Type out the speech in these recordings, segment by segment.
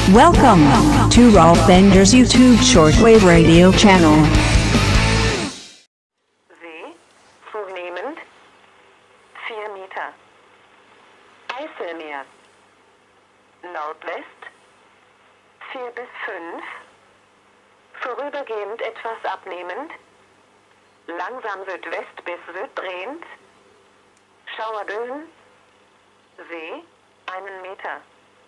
Welcome to Rolf Bender's YouTube shortwave radio channel. See, zunehmend 4 Meter. Eiselmeer. Nordwest 4 bis 5. Vorübergehend etwas abnehmend. Langsam Südwest bis Süddrehend. Schauerböen. See 1 Meter.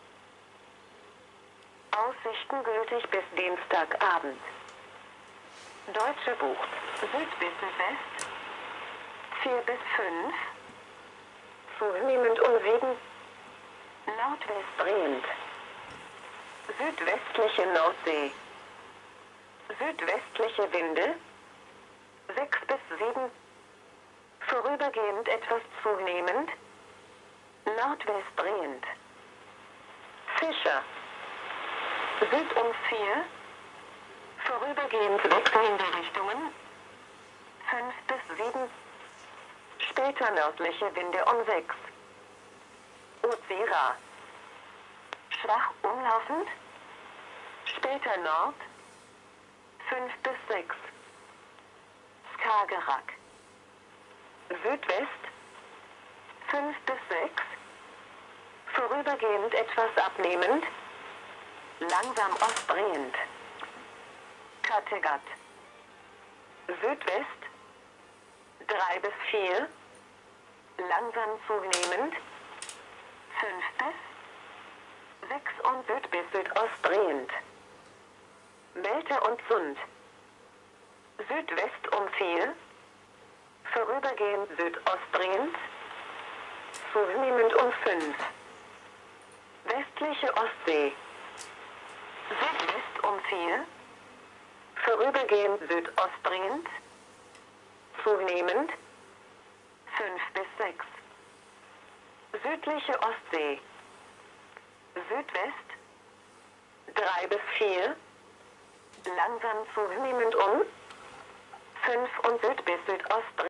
Aussichten gültig bis Dienstagabend. Deutsche Buch. Süd bis Südwest 4 bis 5. Zunehmend um 7. Nordwest drehend. Südwestliche Nordsee. Südwestliche Winde 6 bis 7. Vorübergehend etwas zunehmend. Nordwest drehend. Fischer. Süd um 4. Vorübergehend wechselnde Richtungen. 5 bis 7. Später nördliche Winde um 6. Ozira. Schwach umlaufend. Später Nord. 5 bis 6. Skagerrak. Südwest 5 bis 6. Vorübergehend etwas abnehmend. Langsam ostdrehend. Kattegat. Südwest 3 bis 4. Langsam zunehmend. 5 bis 6 und Süd bis Südost drehend. Welte und Sund. Südwest um 4. Vorübergehend Südost drehend. Zunehmend um 5. Westliche Ostsee. Südwest um 4. Vorübergehend Südost drehend. Zunehmend 5 bis 6. Südliche Ostsee. Südwest 3 bis 4. Langsam zunehmend um 5 und Süd bis Südost drehend.